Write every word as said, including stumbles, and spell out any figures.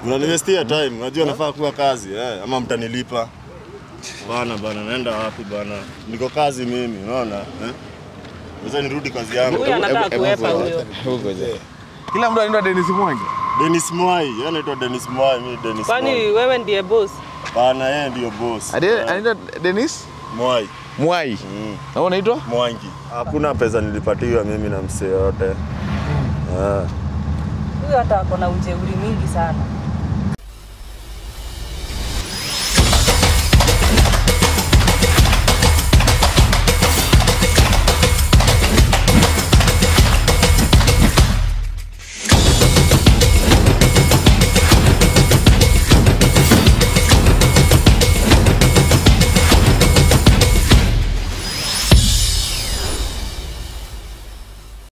Unaniwestia time. Unajua nafaa kuwa kazi eh ama mtanilipa. Bana bana naenda wapi bana? Niko kazi mimi, unaona? Eh? Sasa nirudi kazi yangu. Huyu anataka kuepa huyo. Huko je. Kila mtu anaitwa Dennis Mwai. Dennis Mwai, yeye anaitwa Dennis Mwai, mimi Dennis Mwai. Kwani wewe ndiye boss? Bana yeye ndio boss. Anaitwa Dennis Mwai. Mwai. Mm. Na wewe unaitwa? Mwangi. Hakuna pesa nilipatiwa mimi na msee yote. Ah. Huyu hata ako na ujeuri mingi sana.